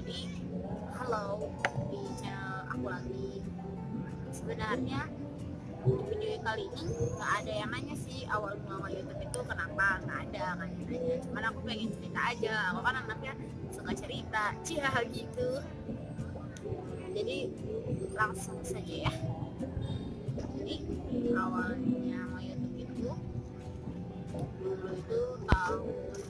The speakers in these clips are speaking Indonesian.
Jadi halo, di channel aku lagi. Sebenarnya di video kali ini nggak ada yang nanya sih awal mula YouTube itu kenapa, nggak ada nanya. Cuman aku pengen cerita aja, aku kan anaknya suka cerita, cia gitu. Jadi langsung saja ya. Jadi awalnya mau YouTube itu dulu itu tahun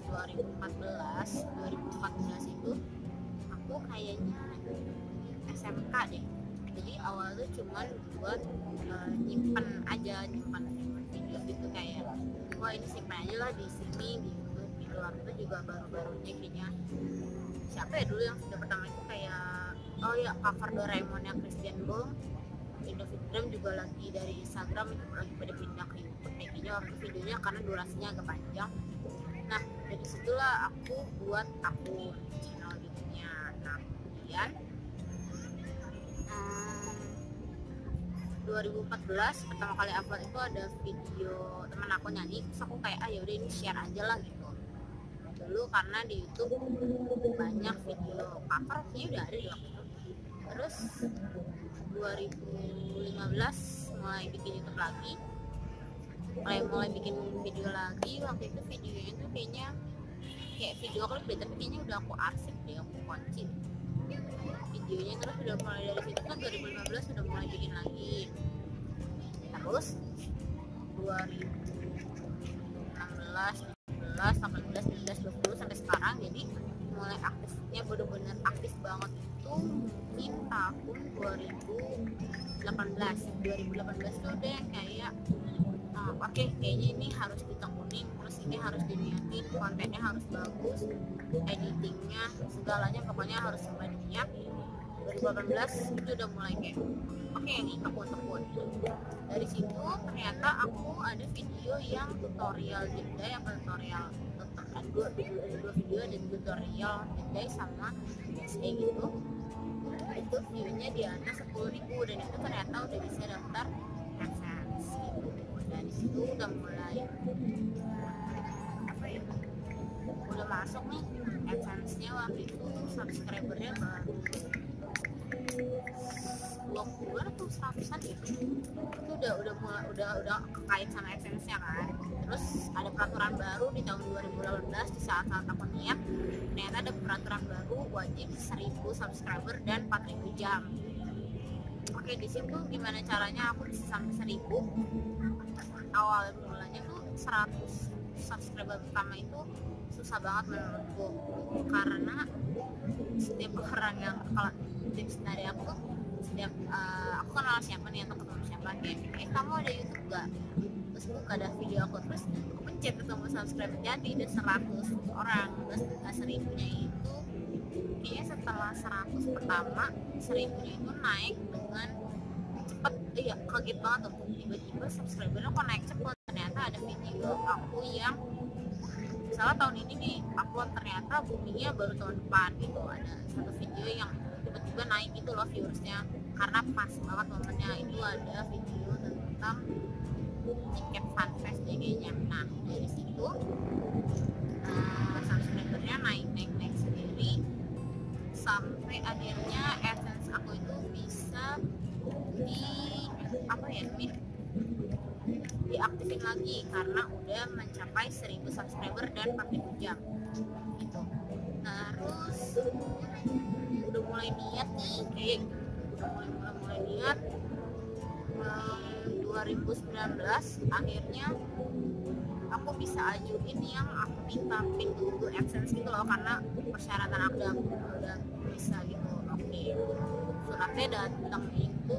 2014 itu aku kayaknya SMK deh. Jadi awal tuh cuman buat nyimpen video gitu, kayak wah ini simpan aja lah di sini di YouTube. Di luar itu juga baru-barunya kayaknya siapa ya dulu yang sudah pertama itu, kayak oh ya cover Doraemon yang Christian Bong. Indofitgram juga lagi dari Instagram itu lagi pada pindah ke YouTube kayaknya waktu videonya karena durasinya agak panjang. Nah dari situlah aku buat akun channel YouTube-nya. Nah kemudian 2014 pertama kali upload itu ada video teman aku nyanyi, terus aku kayak yaudah ini share aja lah gitu. Dulu karena di YouTube banyak video cover kayaknya udah ada di waktu itu. Terus 2015 mulai bikin YouTube lagi, mulai bikin video lagi. Waktu itu videonya itu kayaknya kayak video klip deh, tapi kayaknya udah aku arsip deh, aku kunci videonya. Terus udah mulai dari situ kan 2015 udah mulai bikin lagi. Terus 2016, 17, 18, 19, 20 sampai sekarang. Jadi mulai aktifnya bener-bener aktif banget itu mungkin tahun 2018 tuh deh, kayak oke, kayaknya ini harus ditekunin, terus ini harus diniatin, kontennya harus bagus, editingnya segalanya pokoknya harus sebanyak. 2018 itu udah mulai kayak oke, ini tekun. Dari situ ternyata aku ada video yang tutorial jeda, yang tutorial ada dua video dan tutorial jeda sama kayak gitu. Itu viewnya di atas 10.000 dan itu ternyata udah bisa daftar AdSense gitu. Dari situ udah mulai udah masuk nih AdSense-nya. Waktu itu subscribernya baru 20-an atau 100-an gitu. Itu udah kait sama AdSense-nya kan. Terus ada peraturan baru di tahun 2018 di saat-saat aku niat, ternyata ada peraturan baru wajib 1000 subscriber dan 4000 jam. Oke, di situ gimana caranya aku bisa sampai 1000? Awal mulanya tuh 100 subscriber pertama itu susah banget menurutku, karena setiap orang yang, kalau tips dari aku tuh, setiap aku kenal siapa nih atau ketemu siapa kayak kamu ada YouTube gak, terus buka ada video aku, terus aku pencet ketemu subscriber jadi ada 100 orang. Terus 1000-nya itu kayaknya setelah 100 pertama 1000-nya itu naik dengan cepet. Iya, kaget banget tuh, tiba-tiba subscribernya kok naik cepet. Ternyata ada video aku yang misalnya tahun ini di upload, ternyata boomingnya baru tahun depan gitu. Ada satu video yang tiba-tiba naik gitu loh viewersnya, karena pas banget momennya. Itu ada video tentang tiket fanfest kayaknya. Nah dari situ subscribernya naik sendiri sampai akhirnya AdSense aku itu bisa diaktifin lagi karena udah mencapai 1000 subscriber dan 4000 jam gitu. Terus udah mulai niat nih, kayak udah mulai niat. 2019 akhirnya aku bisa ajuin yang aku minta pin untuk AdSense gitu loh, karena persyaratan aku udah bisa gitu. Oke, suratnya datang itu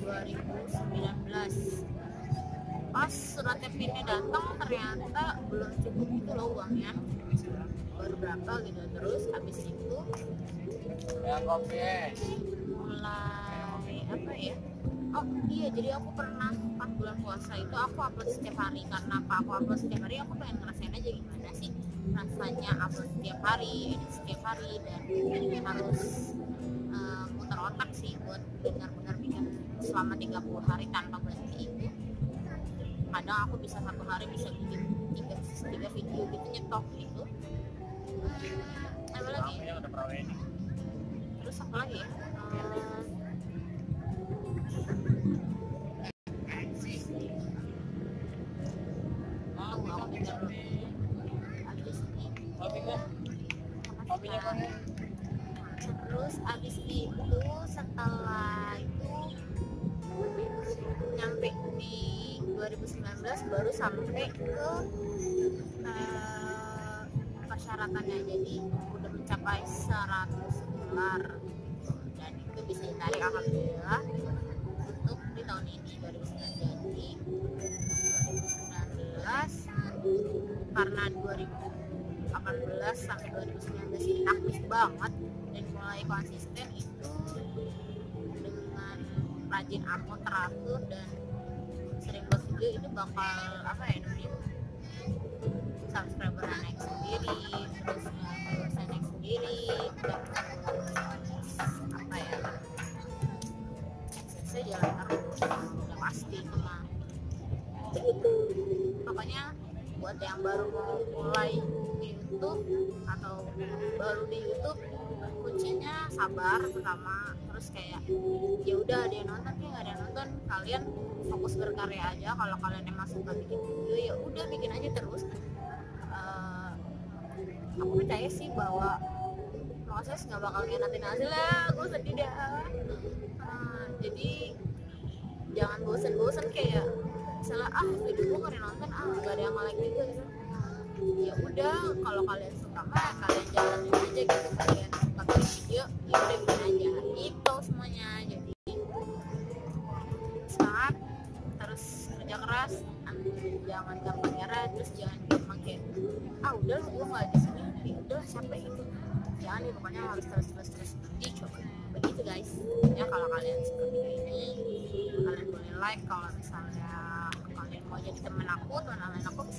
2019. Pas suratnya pinnya datang ternyata belum cukup gitu loh uangnya, baru berapa gitu. Terus habis itu mulai apa ya, oh iya, jadi aku pernah 4 bulan puasa itu aku upload setiap hari. Karena aku upload setiap hari, aku pengen ngerasain aja gimana sih rasanya upload setiap hari, edit setiap hari, dan harus muter otak sih buat benar-benar bikin selama 30 hari tanpa berhenti. Itu kadang aku bisa satu hari bisa bikin 3 video gitu, nyetok gitu. Apa lagi? Terus abis itu setelah itu nyampe di 2019 baru sampai ke persyaratannya, jadi udah mencapai 100 dolar dan itu bisa ditarik alhamdulillah untuk di tahun ini 2019. Jadi 2019 karena 2018 sampai 2019 ini aktif banget dan mulai konsisten itu dengan rajin upload teratur dan sering buat video, ini bakal apa ya namanya, subscriber naik sendiri, terus saya naik sendiri, dan apa ya, aksesnya jalan terus, udah pasti itu mah. Pokoknya buat yang baru mau mulai di YouTube atau baru di YouTube, kuncinya sabar pertama, terus kayak ya udah ada yang nonton kayak nggak ada yang nonton, kalian fokus berkarya aja. Kalau kalian emang suka bikin video ya udah bikin aja terus. Aku percaya sih bahwa proses nggak bakal ngenatin hasil lah, gue sedih dah. Jadi jangan bosen-bosen kayak misalnya video gue gak ada nonton, gak ada yang like juga gitu. Ya udah, kalau kalian suka mah kalian jalanin aja gitu. Kalian suka bikin video ya udah bikin aja, itu semuanya. Jadi semangat, terus kerja keras, jangan gampang nyerah, terus jangan gampang kayak udah gue nggak di sini, ya udah sampai itu. Jangan nih, pokoknya harus terus dicoba. Begitu guys. Ya kalau kalian suka video ini, kalian boleh like. Kalau misalnya kalian mau jadi temen aku, teman lain aku,